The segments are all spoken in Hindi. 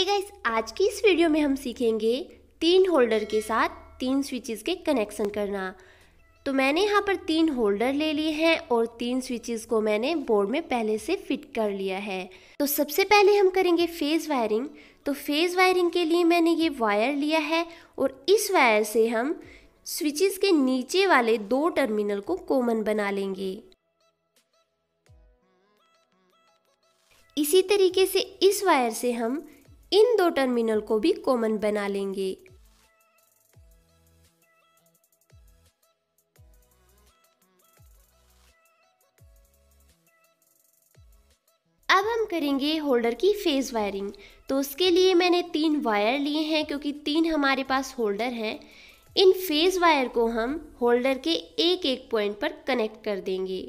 गाइस, आज की इस वीडियो में हम सीखेंगे 3 होल्डर के साथ 3 स्विचेस के कनेक्शन करना। तो मैंने यहाँ पर 3 होल्डर ले लिए हैं और 3 स्विचेस को मैंने बोर्ड में पहले से फिट कर लिया है। तो सबसे पहले हम करेंगे फेज वायरिंग। तो फेज वायरिंग के लिए मैंने ये वायर लिया है और इस वायर से हम स्विचेस के नीचे वाले 2 टर्मिनल को कॉमन बना लेंगे। इसी तरीके से इस वायर से हम इन 2 टर्मिनल को भी कॉमन बना लेंगे। अब हम करेंगे होल्डर की फेज वायरिंग। तो उसके लिए मैंने 3 वायर लिए हैं, क्योंकि 3 हमारे पास होल्डर हैं। इन फेज वायर को हम होल्डर के एक एक पॉइंट पर कनेक्ट कर देंगे।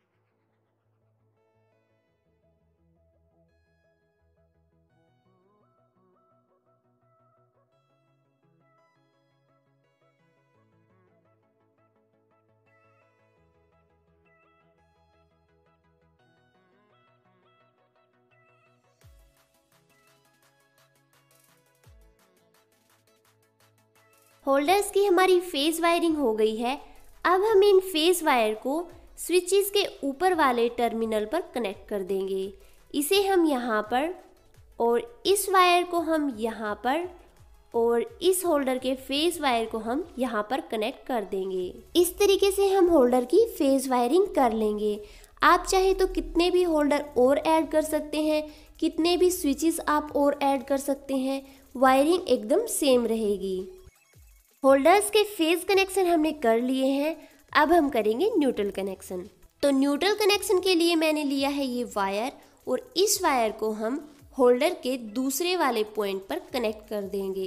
होल्डर्स की हमारी फेज वायरिंग हो गई है। अब हम इन फेज वायर को स्विचेस के ऊपर वाले टर्मिनल पर कनेक्ट कर देंगे। इसे हम यहाँ पर और इस वायर को हम यहाँ पर और इस होल्डर के फेज वायर को हम यहाँ पर कनेक्ट कर देंगे। इस तरीके से हम होल्डर की फेज वायरिंग कर लेंगे। आप चाहे तो कितने भी होल्डर और ऐड कर सकते हैं, कितने भी स्विचेस आप और ऐड कर सकते हैं, वायरिंग एकदम सेम रहेगी। होल्डर्स के फेज कनेक्शन हमने कर लिए हैं। अब हम करेंगे न्यूट्रल कनेक्शन। तो न्यूट्रल कनेक्शन के लिए मैंने लिया है ये वायर और इस वायर को हम होल्डर के दूसरे वाले पॉइंट पर कनेक्ट कर देंगे।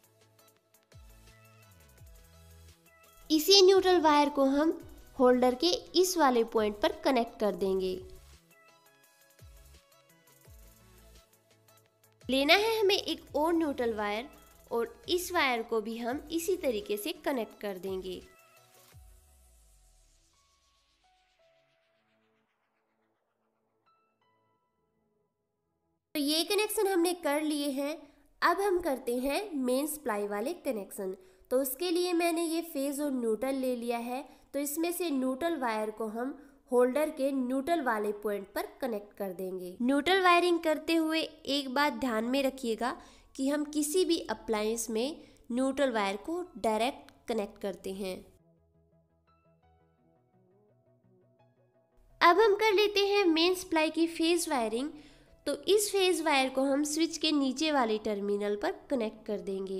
इसी न्यूट्रल वायर को हम होल्डर के इस वाले पॉइंट पर कनेक्ट कर देंगे। लेना है हमें एक और न्यूट्रल वायर और इस वायर को भी हम इसी तरीके से कनेक्ट कर देंगे। तो ये कनेक्शन हमने कर लिए हैं। अब हम करते हैं मेन सप्लाई वाले कनेक्शन। तो उसके लिए मैंने ये फेज और न्यूट्रल ले लिया है। तो इसमें से न्यूट्रल वायर को हम होल्डर के न्यूट्रल वाले पॉइंट पर कनेक्ट कर देंगे। न्यूट्रल वायरिंग करते हुए एक बात ध्यान में रखिएगा कि हम किसी भी अप्लायंस में न्यूट्रल वायर को डायरेक्ट कनेक्ट करते हैं। अब हम कर लेते हैं मेन सप्लाई की फेज वायरिंग। तो इस फेज वायर को हम स्विच के नीचे वाले टर्मिनल पर कनेक्ट कर देंगे।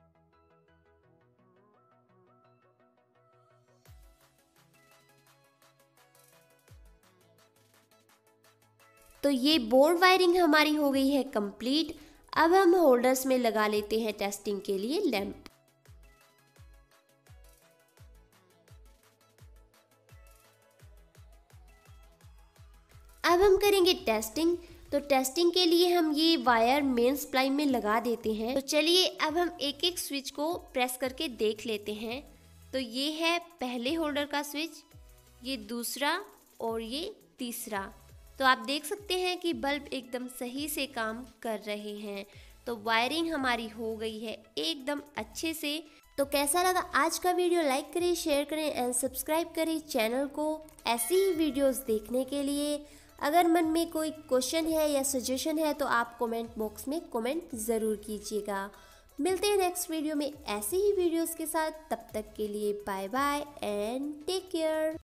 तो ये बोर्ड वायरिंग हमारी हो गई है कंप्लीट। अब हम होल्डर्स में लगा लेते हैं टेस्टिंग के लिए लैंप। अब हम करेंगे टेस्टिंग। तो टेस्टिंग के लिए हम ये वायर मेन सप्लाई में लगा देते हैं। तो चलिए अब हम एक एक स्विच को प्रेस करके देख लेते हैं। तो ये है पहले होल्डर का स्विच, ये दूसरा और ये तीसरा। तो आप देख सकते हैं कि बल्ब एकदम सही से काम कर रहे हैं। तो वायरिंग हमारी हो गई है एकदम अच्छे से। तो कैसा लगा आज का वीडियो? लाइक करें, शेयर करें एंड सब्सक्राइब करें चैनल को ऐसी ही वीडियोस देखने के लिए। अगर मन में कोई क्वेश्चन है या सजेशन है तो आप कमेंट बॉक्स में कमेंट ज़रूर कीजिएगा। मिलते हैं नेक्स्ट वीडियो में ऐसे ही वीडियोस के साथ। तब तक के लिए bye bye and take care.